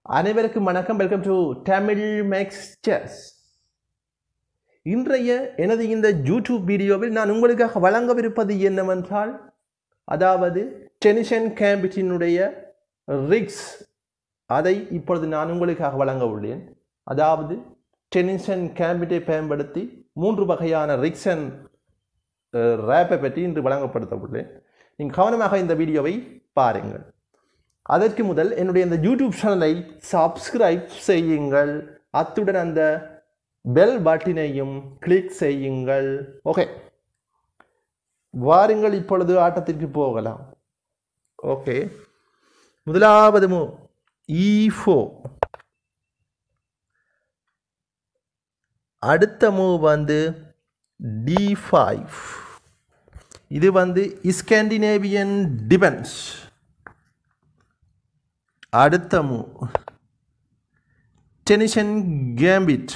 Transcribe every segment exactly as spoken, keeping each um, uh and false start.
அனைவருக்கும் வணக்கம். Welcome to Tamil Max Chess. இன்றைய எனது இந்த யூடியூப் வீடியோவில் நான் உங்களுக்காக வழங்கவிருப்பது என்னவென்றால், அதாவது டெனிசன் கேம்பிட்டினுடைய ரிக்ஸ், அதை இப்பொழுது நான் உங்களுக்காக வழங்க உள்ளேன். அதாவது டெனிசன் கேம்பிட்டை பயன்படுத்தி மூன்று வகையான ரிக்ஸ் அண்ட் ரேப்பை பற்றி இன்று வழங்கப்படுத்த உள்ளேன். நீங்கள் கவனமாக இந்த வீடியோவை பாருங்கள். அதற்கு முதல் என்னுடைய இந்த யூடியூப் சேனலை சப்ஸ்கிரைப் செய்யுங்கள், அத்துடன் அந்த பெல் பட்டினையும் கிளிக் செய்யுங்கள். ஓகே, வாருங்கள் இப்பொழுது ஆட்டத்திற்கு போகலாம். ஓகே, முதலாவது மூவ் இ ஃபோர். அடுத்த மூவ் வந்து டி ஃபைவ். இது வந்து ஸ்காண்டினேவியன் டிஃபென்ஸ். அடுத்த மூவ் டெனிசன் கேம்பிட்.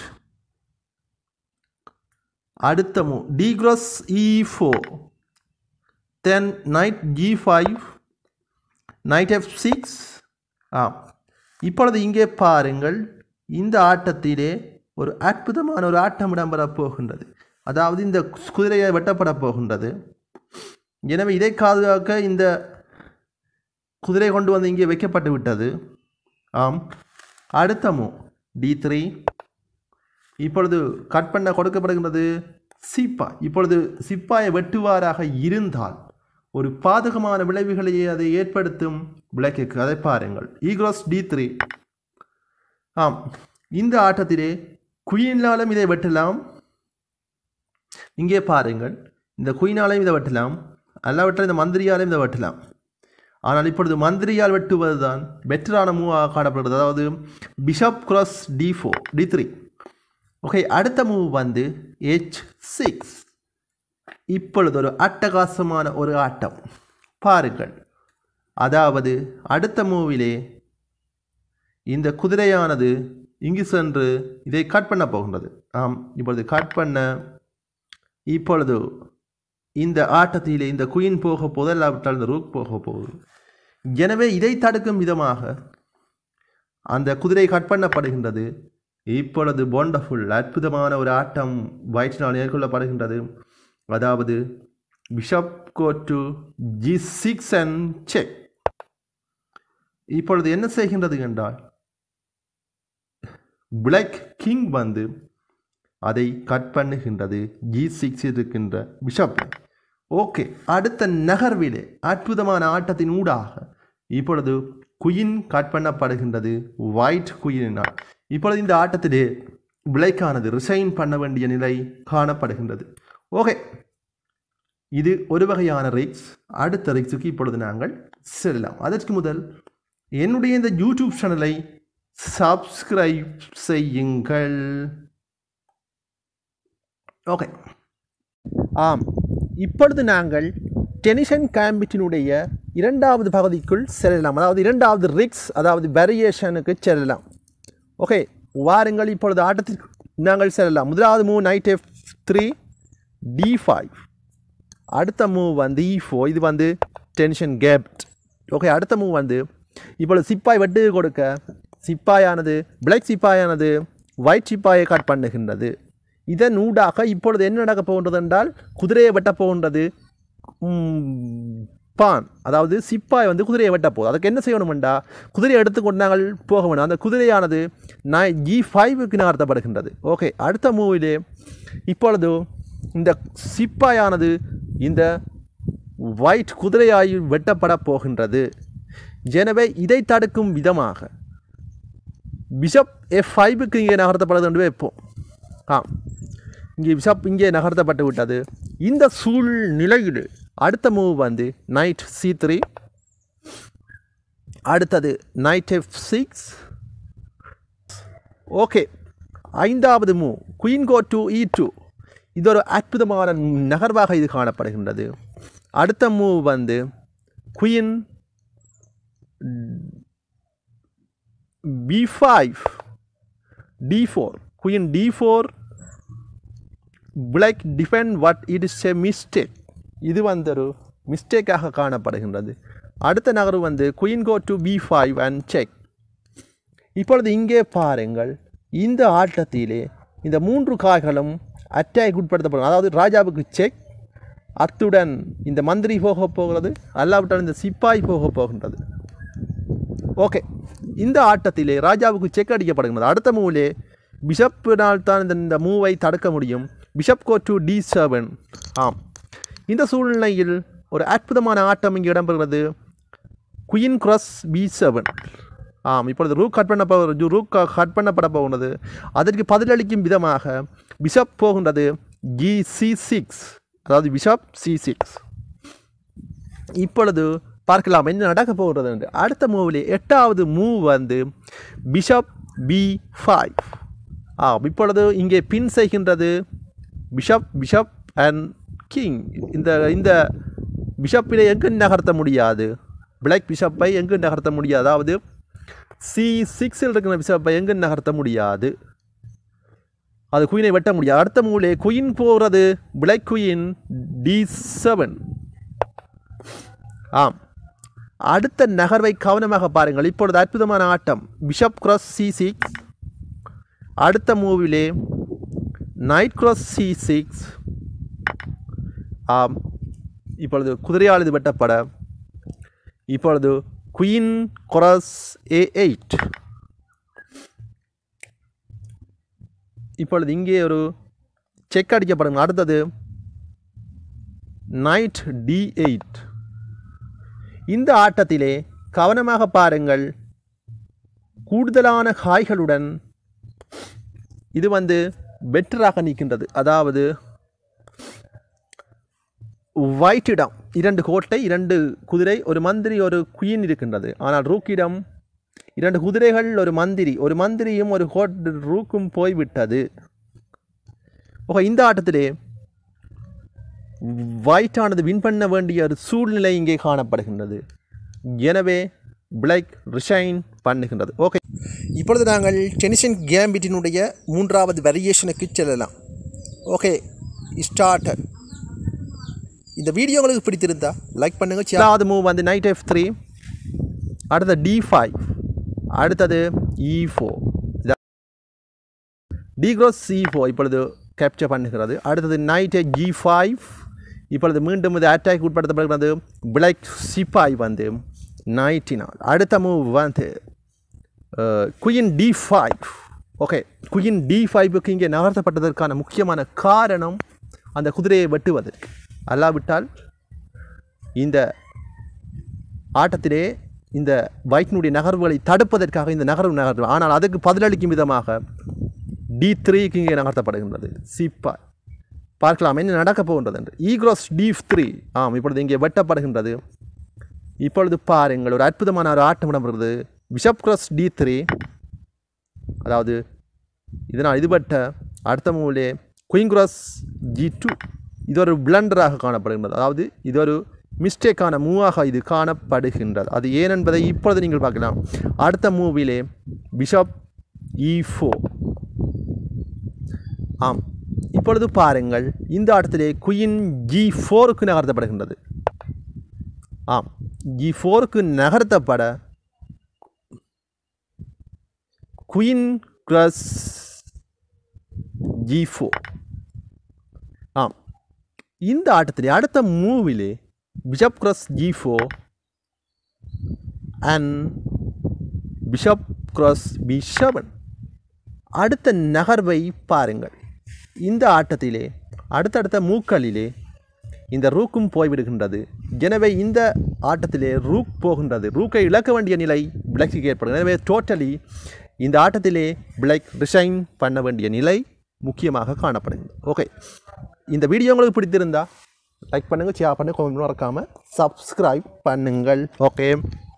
அடுத்த move D cross E four, then knight G five, knight F six. Ah, இப்பொழுது இங்கே பாருங்கள், இந்த ஆட்டத்திலே ஒரு அற்புதமான ஒரு ஆட்டம் இடம்பெறப் போகின்றது. அதாவது இந்த குதிரையை வெட்டப்பட போகின்றது. எனவே இதை பாதுகாக்க இந்த குதிரை கொண்டு வந்து இங்கே வைக்கப்பட்டு விட்டது. ஆம். அடுத்த மூவ் டி த்ரீ. இப்பொழுது கட் பண்ண கொடுக்கப்படுகின்றது சிப்பாய். இப்பொழுது சிப்பாயை வெட்டுவாராக இருந்தால் ஒரு பாதகமான விளைவுகளையே அதை ஏற்படுத்தும் விளக்குக்கு. அதை பாருங்கள், ஈக்ரோஸ் டி த்ரீ. ஆம், இந்த ஆட்டத்திலே குயினாலும் இதை வெட்டலாம். இங்கே பாருங்கள், இந்த குயினாலையும் இதை வெட்டலாம், அல்லாவற்றை இந்த மந்திரியாலையும் இதை வெட்டலாம். ஆனால் இப்பொழுது மந்திரியால் வெட்டுவது தான் பெட்டரான மூவாக காணப்படுகிறது. அதாவது bishop cross D four, D three. Okay, அடுத்த மூவ் வந்து ஹெச் சிக்ஸ். இப்பொழுது ஒரு அட்டகாசமான ஒரு ஆட்டம் பாருங்கள். அதாவது அடுத்த மூவிலே இந்த குதிரையானது இங்கு சென்று இதை கட் பண்ண போகின்றது. ஆம், இப்பொழுது கட் பண்ண இப்பொழுது இந்த ஆட்டத்திலே இந்த குயின் போக போது, இல்லாவிட்டால் இந்த ரூக் போக போகுது. எனவே இதை தடுக்கும் விதமாக அந்த குதிரை கட் பண்ணப்படுகின்றது. இப்பொழுது வண்டர்ஃபுல் அற்புதமான ஒரு ஆட்டம் ஒயிட்டினால் மேற்கொள்ளப்படுகின்றது. அதாவது bishop go to G six and check. இப்பொழுது என்ன செய்கின்றது என்றால், பிளாக் கிங் வந்து அதை கட் பண்ணுகின்றது ஜி சிக்ஸ் இருக்கின்ற பிஷப். ஓகே, அடுத்த நகர்விலே அற்புதமான ஆட்டத்தின் ஊடாக இப்பொழுது குயின் கட் பண்ணப்படுகின்றது ஒயிட் குயினால். இப்பொழுது இந்த ஆட்டத்திலே பிளாக்கானது ரிசைன் பண்ண வேண்டிய நிலை காணப்படுகின்றது. ஓகே, இது ஒரு வகையான ரிக்ஸ். அடுத்த ரிக்ஸுக்கு இப்பொழுது நாங்கள் செல்லலாம். அதற்கு முதல் என்னுடைய இந்த யூடியூப் சேனலை சப்ஸ்கிரைப் செய்யுங்கள். ஓகே, ஆம், இப்பொழுது நாங்கள் டெனிசன் கேம்பிட்டினுடைய இரண்டாவது பகுதிக்குள் செல்லலாம். அதாவது இரண்டாவது ரிக்ஸ், அதாவது வேரியேஷனுக்கு செல்லலாம். ஓகே, வாருங்கள் இப்பொழுது ஆட்டத்திற்கு நாங்கள் செல்லலாம். முதலாவது move knight F three, D five. அடுத்த மூவ் வந்து இ ஃபோர். இது வந்து டெனிசன் கேம்பிட். ஓகே, அடுத்த மூவ் வந்து இப்பொழுது சிப்பாய் வெட்டு கொடுக்க சிப்பாயானது பிளாக் சிப்பாயானது ஒயிட் சிப்பாயை கட் பண்ணுகின்றது. இதன் ஊடாக இப்பொழுது என்ன நடக்க போகின்றது என்றால், குதிரையை வெட்ட போகின்றது பான். அதாவது சிப்பாய் வந்து குதிரையை வெட்ட போகுது. அதுக்கு என்ன செய்யணுமெண்டா, குதிரையை எடுத்துக்கொண்டு நாங்கள் போக வேணும். அந்த குதிரையானது நான் ஜி ஃபைவுக்கு நகர்த்தப்படுகின்றது. ஓகே, அடுத்த மூவிலே இப்பொழுது இந்த சிப்பாயானது இந்த ஒயிட் குதிரையாய் வெட்டப்பட போகின்றது. எனவே இதை தடுக்கும் விதமாக பிஷப் எஃப் ஃபைவுக்கு இங்கே நகர்த்தப்படுது என்று வைப்போம். ஆ, இங்கே பிஷப் இங்கே நகர்த்தப்பட்டு விட்டது. இந்த சூழ்நிலையில் அடுத்த மூவ் வந்து நைட் சி த்ரீ. அடுத்தது நைட் எஃப் சிக்ஸ். ஓகே, ஐந்தாவது move queen go to E two. இது ஒரு அற்புதமான நகர்வாக இது காணப்படுகின்றது. அடுத்த மூவ் வந்து queen B five, D four. Queen D four, black defend what it is a mistake. இது வந்து ஒரு மிஸ்டேக்காக காணப்படுகின்றது. அடுத்த நகர்வு வந்து queen go to B five and check. இப்பொழுது இங்கே பாருங்கள், இந்த ஆட்டத்திலே இந்த மூன்று காய்களும் அட்டாக் உட்படுத்தப்படும். அதாவது ராஜாவுக்கு செக், அத்துடன் இந்த மந்திரி போக போகிறது, அல்லாவிட்டால் இந்த சிப்பாய் போக போகின்றது. ஓகே, இந்த ஆட்டத்திலே ராஜாவுக்கு செக் அடிக்கப்படுகிறது. அடுத்த மூவிலே பிஷப்பினால் தான் இந்த இந்த மூவை தடுக்க முடியும். Bishop go to D seven. ஆம், இந்த சூழ்நிலையில் ஒரு அற்புதமான ஆட்டம் இங்கே இடம்பெறுகிறது. Queen cross B seven. ஆம், இப்பொழுது ரூக் கட் பண்ண ரூக் கட் பண்ணப்பட போகின்றது. அதற்கு பதிலளிக்கும் விதமாக பிஷப் போகின்றது ஜி சி சிக்ஸ், அதாவது பிஷப் சி சிக்ஸ். இப்பொழுது பார்க்கலாம் என்ன நடக்க போகிறது என்று. அடுத்த மூவிலே எட்டாவது மூவ் வந்து பிஷப் பி ஃபைவ். ஆம், இப்பொழுது இங்கே பின் செய்கின்றது பிஷப் பிஷப் அண்ட் கிங். இந்த இந்த பிஷப்பிலே எங்கு நகர்த்த முடியாது, பிளாக் பிஷப்பை எங்கு நகர்த்த முடியாது, அதாவது சி சிக்ஸில் இருக்கிற பிஷப்பை எங்கு நகர்த்த முடியாது, அது குயினை வெட்ட முடியாது. அடுத்த மூவிலே குயின் போகிறது பிளாக் குயின் டி செவன். ஆம், அடுத்த நகர்வை கவனமாக பாருங்கள். இப்பொழுது அற்புதமான ஆட்டம் பிஷப் கிராஸ் சி சிக்ஸ். அடுத்த மூவிலே நைட் கிராஸ் சி சிக்ஸ். ஆம், இப்பொழுது குதிரையால் இது வெட்டப்பட இப்பொழுது குயின் கிராஸ் ஏ எயிட். இப்பொழுது இங்கே ஒரு செக் அடிக்கப்படும். அடுத்தது நைட் டி எயிட். இந்த ஆட்டத்திலே கவனமாக பாருங்கள், கூடுதலான காய்களுடன் இது வந்து பெட்டராக நிற்கின்றது. அதாவது ஒயிட்டிடம் இரண்டு கோட்டை, இரண்டு குதிரை, ஒரு மந்திரி, ஒரு குயின் இருக்கின்றது. ஆனால் ரூக்கிடம் இரண்டு குதிரைகள், ஒரு மந்திரி, ஒரு மந்திரியும் ஒரு கோட் ரூக்கும் போய்விட்டது. ஓகே, இந்த ஆட்டத்திலே ஒயிட்டானது வின் பண்ண வேண்டிய ஒரு சூழ்நிலை இங்கே காணப்படுகின்றது. எனவே பிளாக் ரிஷைன் பண்ணுகின்றது. ஓகே, இப்பொழுது நாங்கள் டெனிசன் கேம்பிட்டினுடைய மூன்றாவது வேரியேஷனுக்கு செல்லலாம். Okay, start. இந்த வீடியோ உங்களுக்கு பிடித்திருந்தா லைக் பண்ணுங்கள். ஏழாவது மூவ் வந்து நைட் எஃப் த்ரீ, அடுத்தது டி ஃபைவ், அடுத்தது E four, D cross C four இப்பொழுது கேப்சர் பண்ணுகிறது. அடுத்தது நைட் ஜி ஃபைவ். இப்பொழுது மீண்டும் இது அட்டாக் உட்படுத்தப்படுகிறது. பிளாக் சிப்பாய் வந்து நைட்டினால். அடுத்த மூவ் வந்து queen D five. Okay, queen D ஃபைவுக்கு இங்கே நகர்த்தப்பட்டதற்கான முக்கியமான காரணம் அந்த குதிரையை வெட்டுவதற்கு. அல்லாவிட்டால் இந்த ஆட்டத்திலே இந்த வைட்டினுடைய நகர்வுகளை தடுப்பதற்காக இந்த நகர்வு நகர்வு. ஆனால் அதுக்கு பதிலளிக்கும் விதமாக டி த்ரீக்கு இங்கே நகர்த்தப்படுகின்றது சிப்பாய். பார்க்கலாம் என்ன நடக்கப் போகின்றது என்று. E cross D three. ஆம், இப்பொழுது இங்கே வெட்டப்படுகின்றது. இப்பொழுது பாருங்கள், ஒரு அற்புதமான ஒரு ஆட்டம் இடம்பெறுகிறது. பிஷப் கிராஸ் டி த்ரீ, அதாவது இதனால் இது வெட்ட. அடுத்த மூவிலே குயின் கிராஸ் ஜி டூ. இது ஒரு பிளண்டராக காணப்படுகின்றது, அதாவது இது ஒரு மிஸ்டேக்கான மூவாக இது காணப்படுகின்றது. அது ஏன் என்பதை இப்பொழுது நீங்கள் பார்க்கலாம். அடுத்த மூவிலே பிஷப் இ ஃபோர். ஆம், இப்பொழுது பாருங்கள், இந்த ஆட்டத்திலே குயின் ஜி ஃபோருக்கு நகர்த்தப்படுகின்றது. ஆம், ஜி ஃபோருக்கு நகர்த்தப்பட குயின் கிராஸ் ஜி ஃபோர். ஆம், இந்த ஆட்டத்திலே அடுத்த மூவிலே bishop cross g four and bishop cross B seven. அடுத்த நகர்வை பாருங்கள். இந்த ஆட்டத்திலே அடுத்தடுத்த மூக்களிலே இந்த ரூக்கும் போய்விடுகின்றது. எனவே இந்த ஆட்டத்திலே ரூக் போகின்றது. ரூக்கை இழக்க வேண்டிய நிலை பிளாக்கு ஏற்படும். எனவே டோட்டலி இந்த ஆட்டத்திலே பிளாக் ரிஷைன் பண்ண வேண்டிய நிலை முக்கியமாக காணப்படுகிறது. ஓகே, இந்த வீடியோ உங்களுக்கு பிடித்திருந்தா லைக் பண்ணுங்கள், ஷேர் பண்ணுங்கள், கமெண்ட் மறக்காமல் சப்ஸ்கிரைப் பண்ணுங்கள். ஓகே.